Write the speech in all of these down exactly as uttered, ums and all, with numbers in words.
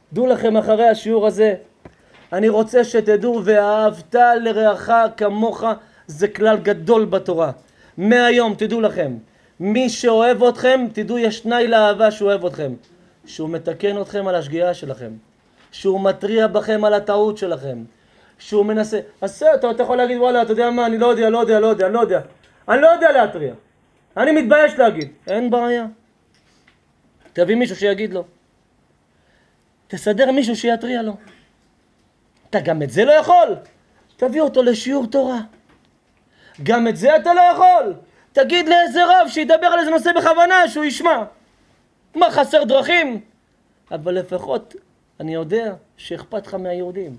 דעו לכם אחרי השיעור הזה, אני רוצה שתדעו, ואהבת לרעך כמוך, זה כלל גדול בתורה. מהיום תדעו לכם, מי שאוהב אתכם, תדעו יש תנאי לאהבה שהוא אוהב אתכם. שהוא מתקן אתכם על השגיאה שלכם. שהוא מטריע בכם על הטעות שלכם. שהוא מנסה, אז אתה, אתה יכול להגיד, וואלה, אתה יודע מה, אני לא יודע, לא יודע, לא יודע, לא יודע. אני לא יודע להטריע. אני מתבייש להגיד. אין בעיה. תביא מישהו שיגיד לו. תסדר מישהו שיטריע לו. אתה גם את זה לא יכול. תביא אותו לשיעור תורה. גם את זה אתה לא יכול. תגיד לאיזה רב שידבר על איזה נושא בכוונה, שהוא ישמע. מה, חסר דרכים? אבל לפחות אני יודע שאכפת לך מהיהודים.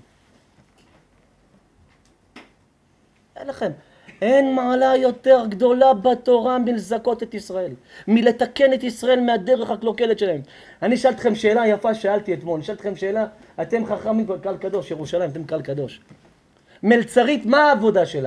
אין לכם. אין מעלה יותר גדולה בתורה מלזכות את ישראל. מלתקן את ישראל מהדרך הקלוקלת שלהם. אני שאלת אתכם שאלה יפה, שאלתי אתמול. אני שאלת אתכם שאלה, אתם חכמים קהל קדוש, ירושלים, אתם קהל קדוש. מלצרית, מה העבודה שלה?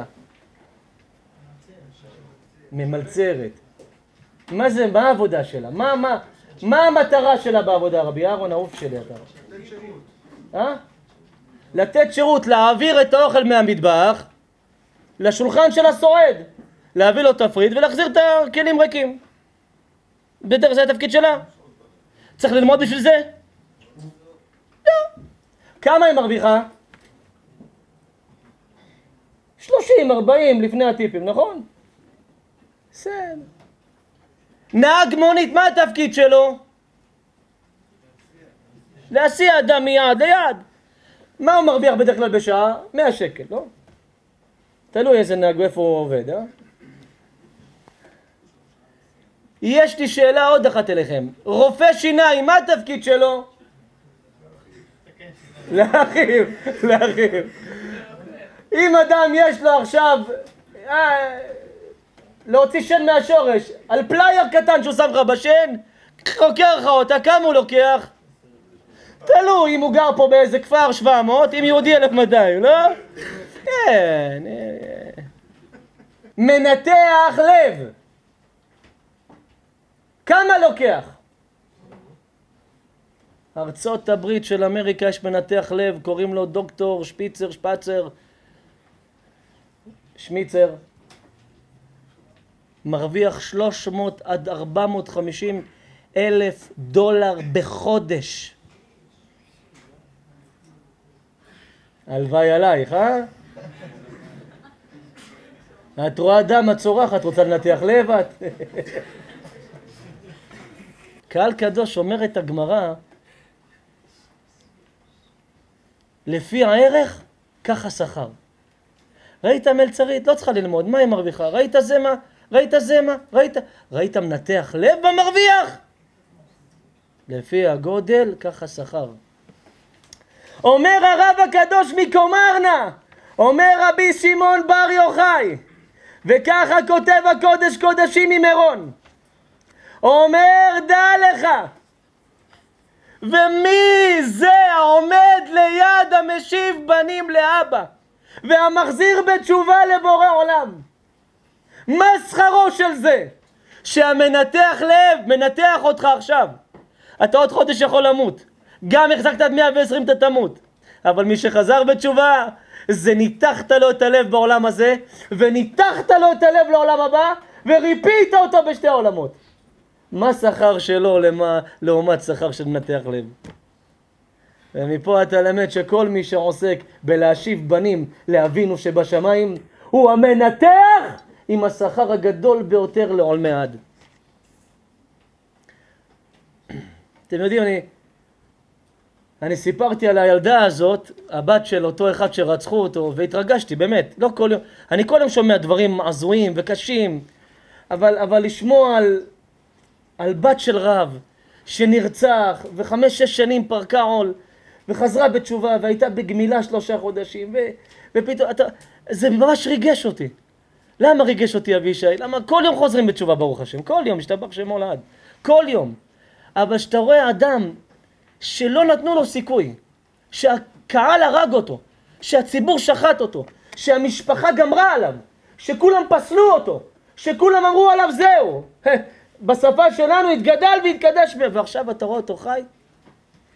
ממלצרת. מה זה, מה העבודה שלה? מה, מה, מה המטרה שלה בעבודה, רבי אהרון, העוף שלי אתה? לתת שירות. אה? לתת שירות, להעביר את האוכל מהמטבח לשולחן של הסועד, להביא לו תפריט ולהחזיר את הכלים ריקים. בדרך זה התפקיד שלה. צריך ללמוד בשביל זה? לא. כמה היא מרוויחה? שלושים, ארבעים לפני הטיפים, נכון? בסדר. נהג מונית, מה התפקיד שלו? להסיע אדם מיד ליד. מה הוא מרוויח בדרך כלל בשעה? מאה שקל, לא? תלוי איזה נהג ואיפה הוא עובד, אה? יש לי שאלה עוד אחת אליכם. רופא שיניים, מה התפקיד שלו? להרחיב, להרחיב. אם אדם יש לו עכשיו אה, להוציא שן מהשורש, על פלייר קטן שהוא שם לך בשן, לוקח לך אותה, כמה הוא לוקח? תלוי, אם הוא גר פה באיזה כפר שבע מאות, אם יהודי אלף מאתיים, לא? כן. מנתח לב. כמה לוקח? ארצות הברית של אמריקה יש מנתח לב, קוראים לו דוקטור שפיצר, שפצר, שמיצר. מרוויח שלוש מאות עד ארבע מאות וחמישים אלף דולר בחודש. הלוואי עלייך, אה? את רואה דם, את צורחת, רוצה לנתח לב את? קהל קדוש אומרת הגמרא, לפי הערך, ככה שכר. ראית מלצרית? לא צריכה ללמוד, מה היא מרוויחה? ראית זה מה? ראית זה מה? ראית? ראית מנתח לב במרוויח? לפי הגודל, ככה שכר. אומר הרב הקדוש מקומרנה, אומר רבי שמעון בר יוחאי, וככה כותב הקודש קודשים ממירון, אומר דע לך, ומי זה העומד ליד המשיב בנים לאבא והמחזיר בתשובה לבורא עולם? מה שכרו של זה? שהמנתח לב מנתח אותך עכשיו, אתה עוד חודש יכול למות, גם החזקת עד מאה ועשרים אתה תמות, אבל מי שחזר בתשובה, זה ניתחת לו את הלב בעולם הזה, וניתחת לו את הלב לעולם הבא, וריפית אותו בשתי העולמות. מה שכר שלו למה, לעומת שכר של מנתח לב? ומפה אתה למד שכל מי שעוסק בלהשיב בנים לאבינו שבשמיים, הוא המנתח עם השכר הגדול ביותר לעולמי עד. אתם יודעים, אני... אני סיפרתי על הילדה הזאת, הבת של אותו אחד שרצחו אותו, והתרגשתי, באמת, לא כל יום. אני כל יום שומע דברים עזויים וקשים, אבל, אבל לשמוע על, על בת של רב שנרצח, וחמש, שש שנים פרקה עול, וחזרה בתשובה, והייתה בגמילה שלושה חודשים, ו, ופתאום, אתה, זה ממש ריגש אותי. למה ריגש אותי אבישי? למה כל יום חוזרים בתשובה ברוך השם? כל יום, משתבח שמו לעד. כל יום. אבל שאתה רואה אדם, שלא נתנו לו סיכוי, שהקהל הרג אותו, שהציבור שחט אותו, שהמשפחה גמרה עליו, שכולם פסלו אותו, שכולם אמרו עליו זהו. בשפה שלנו התגדל והתקדש, ועכשיו אתה רואה אותו חי.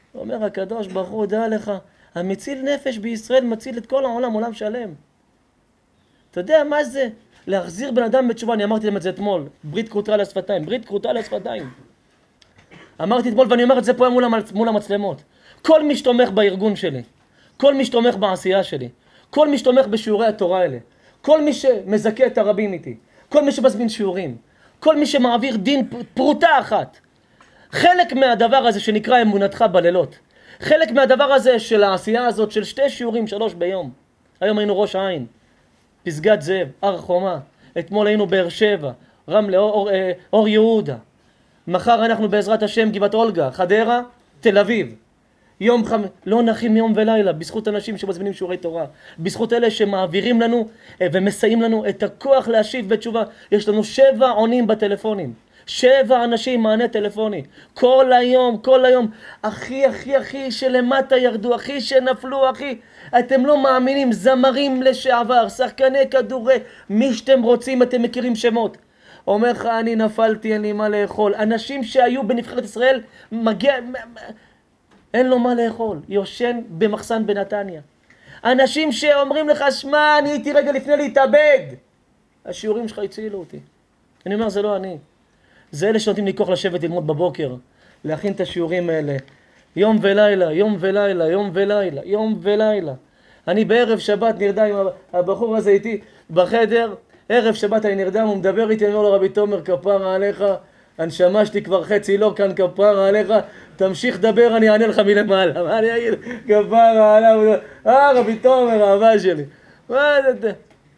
אומר הקדוש ברוך הוא, דע לך, המציל נפש בישראל מציל את כל העולם, עולם שלם. אתה יודע מה זה? להחזיר בן אדם בתשובה, אני אמרתי להם את זה אתמול, ברית כרותה על השפתיים, ברית כרותה על השפתיים. אמרתי אתמול ואני אומר את זה פה מול, המצ... מול המצלמות. כל מי שתומך בארגון שלי, כל מי שתומך בעשייה שלי, כל מי שתומך בשיעורי התורה האלה, כל מי שמזכה את הרבים איתי, כל מי שמזמין שיעורים, כל מי שמעביר דין פרוטה אחת, חלק מהדבר הזה שנקרא אמונתך בלילות, חלק מהדבר הזה של העשייה הזאת של שתי שיעורים, שלוש ביום. היום היינו ראש העין, פסגת זאב, הר חומה, אתמול היינו באר שבע, רמלה, אור, אור, אור יהודה, מחר אנחנו בעזרת השם גבעת אולגה, חדרה, תל אביב. יום חמ... לא נחים יום ולילה, בזכות אנשים שמזמינים שיעורי תורה, בזכות אלה שמעבירים לנו ומסייעים לנו את הכוח להשיב בתשובה. יש לנו שבע עונים בטלפונים, שבע אנשים מענה טלפוני, כל היום, כל היום, אחי, אחי, אחי שלמטה ירדו, אחי שנפלו, אחי, אתם לא מאמינים, זמרים לשעבר, שחקני כדורי, מי שאתם רוצים, אתם מכירים שמות. אומר לך, אני נפלתי, אין לי מה לאכול. אנשים שהיו בנבחרת ישראל, מגיע... אין לו מה לאכול, יושן במחסן בנתניה. אנשים שאומרים לך, שמע, אני הייתי רגע לפני להתאבד. השיעורים שלך הצילו אותי. אני אומר, זה לא אני. זה אלה שנותנים לי כוח לשבת ללמוד בבוקר, להכין את השיעורים האלה. יום ולילה, יום ולילה, יום ולילה, יום ולילה. אני בערב שבת נרדם עם הבחור הזה איתי בחדר, ערב שבת אני נרדם, הוא מדבר איתי, אני אומר לו, רבי תומר, כפרה עליך, הנשמה שלי כבר חצי לא כאן, כפרה עליך, תמשיך דבר, אני אענה לך מלמעלה. מה אני אגיד? כפרה עליו, אה, רבי תומר, האהבה שלי. מה זה?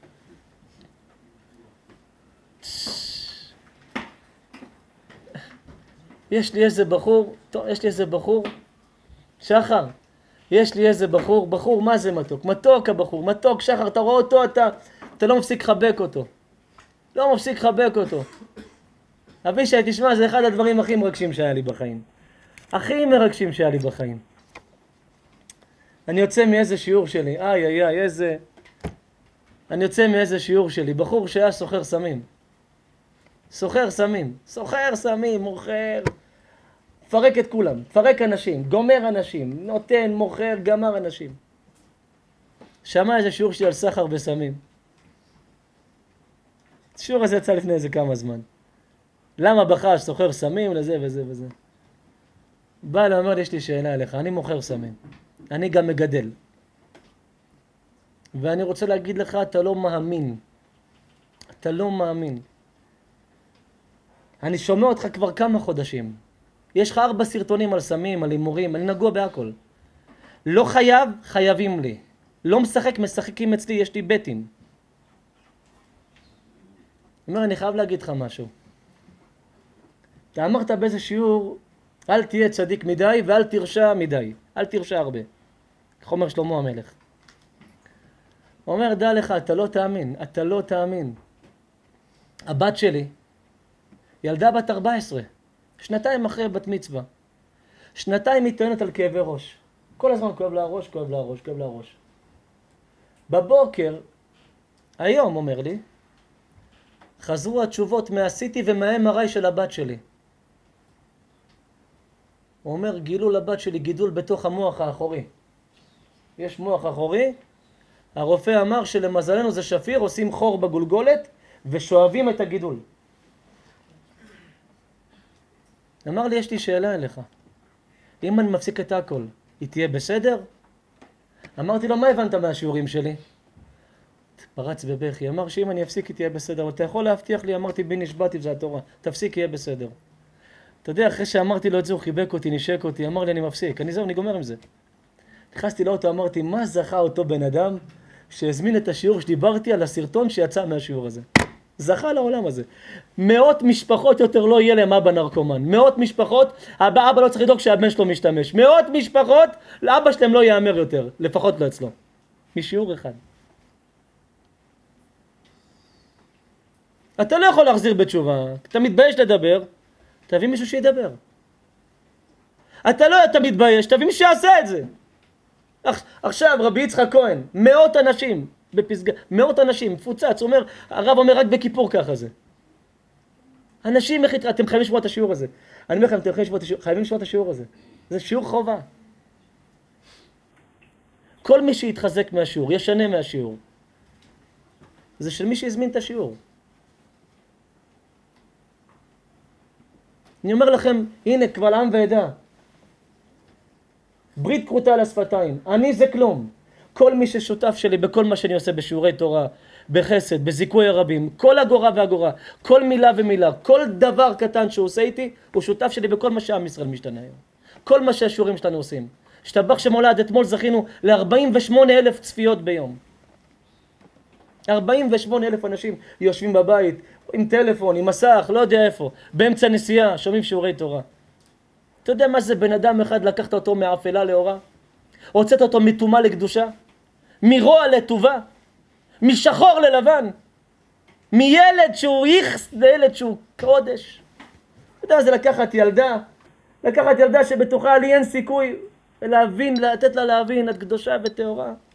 יש לי איזה בחור, יש לי איזה בחור, שחר, יש לי איזה בחור, בחור, מה זה מתוק? מתוק הבחור, מתוק, שחר, אתה רואה אותו, אתה, אתה לא מפסיק לחבק אותו. לא מפסיק לחבק אותו. אבישי, תשמע, זה אחד הדברים הכי מרגשים שהיה לי בחיים. הכי מרגשים שהיה לי בחיים. אני יוצא מאיזה שיעור שלי, איי, איי, איי, איזה... אני יוצא מאיזה שיעור שלי, בחור שהיה סוחר סמים. סוחר סמים, סוחר סמים, מוכר, פרק את כולם, פרק אנשים, גומר אנשים, נותן, מוכר, גמר אנשים. שמע איזה שיעור שלי על סחר בסמים. השיעור הזה יצא לפני איזה כמה זמן. למה בחש סוחר סמים לזה וזה וזה. בא לה, אומר לי, יש לי שאלה אליך, אני מוכר סמים, אני גם מגדל. ואני רוצה להגיד לך, אתה לא מאמין. אתה לא מאמין. אני שומע אותך כבר כמה חודשים. יש לך ארבע סרטונים על סמים, על הימורים, אני נגוע בהכל. לא חייב, חייבים לי. לא משחק, משחקים אצלי, יש לי בטים. אני אומר, אני חייב להגיד לך משהו. אתה אמרת באיזה שיעור, אל תהיה צדיק מדי ואל תרשע מדי. אל תרשע הרבה. איך אומר שלמה המלך. הוא אומר, דע לך, אתה לא תאמין, אתה לא תאמין. הבת שלי, ילדה בת ארבע עשרה, שנתיים אחרי בת מצווה. שנתיים היא טוענת על כאבי ראש. כל הזמן כואב לה הראש, כואב לה הראש, כואב לה הראש. בבוקר, היום אומר לי, חזרו התשובות מה-סיטי ומה-אם אר איי של הבת שלי. הוא אומר, גילו לבת שלי גידול בתוך המוח האחורי. יש מוח אחורי, הרופא אמר שלמזלנו זה שפיר, עושים חור בגולגולת ושואבים את הגידול. אמר לי, יש לי שאלה אליך. אם אני מפסיק את הכל, היא תהיה בסדר? אמרתי לו, מה הבנת מהשיעורים שלי? פרץ בבכי, אמר שאם אני אפסיק היא תהיה בסדר, אבל אתה יכול להבטיח לי, אמרתי בי נשבעתי וזה התורה, תפסיק יהיה בסדר. אתה יודע, אחרי שאמרתי לו את זה הוא חיבק אותי, נשק אותי, אמר לי אני מפסיק, אני זהו, אני גומר עם זה. נכנסתי לאוטו, אמרתי, מה זכה אותו בן אדם שהזמין את השיעור שדיברתי על הסרטון שיצא מהשיעור הזה? זכה לעולם הזה. מאות משפחות יותר לא יהיה להם אבא נרקומן. מאות משפחות, אבא, אבא לא צריך לדאוג שהבן שלו משתמש. מאות משפחות, לאבא שלהם לא יאמר יותר, לפחות לא אצלו. משיעור אחד. אתה לא יכול להחזיר בתשובה, אתה מתבייש לדבר, תביא מישהו שידבר. אתה לא אתה מתבייש, תביא מישהו שיעשה את זה. עכשיו רבי יצחק כהן, מאות אנשים בפסגה, מאות אנשים, מפוצץ, אומר, הרב אומר רק בכיפור ככה זה. אנשים, אתם חייבים לשמוע את השיעור הזה. אני אומר לכם, אתם חייבים לשמוע את השיעור הזה. זה שיעור חובה. כל מי שיתחזק מהשיעור, ישנה מהשיעור, זה של מי שהזמין את השיעור. אני אומר לכם, הנה, קבל עם ועדה. ברית כרותה על השפתיים. אני זה כלום. כל מי ששותף שלי בכל מה שאני עושה בשיעורי תורה, בחסד, בזיכוי הרבים, כל אגורה ואגורה, כל מילה ומילה, כל דבר קטן שהוא עושה איתי, הוא שותף שלי בכל מה שעם ישראל משתנה היום. כל מה שהשיעורים שלנו עושים. השתבח שמולד, אתמול זכינו ל-ארבעים ושמונה אלף צפיות ביום. ארבעים ושמונה אלף אנשים יושבים בבית, עם טלפון, עם מסך, לא יודע איפה, באמצע נסיעה, שומעים שיעורי תורה. אתה יודע מה זה בן אדם אחד לקחת אותו מאפלה לאורה? הוצאת אותו מטומאה לקדושה? מרוע לטובה? משחור ללבן? מילד שהוא איכס לילד שהוא קודש? אתה יודע, זה לקחת ילדה, לקחת ילדה שבתוכה לי אין סיכוי להבין, לתת לה להבין את קדושה וטהורה.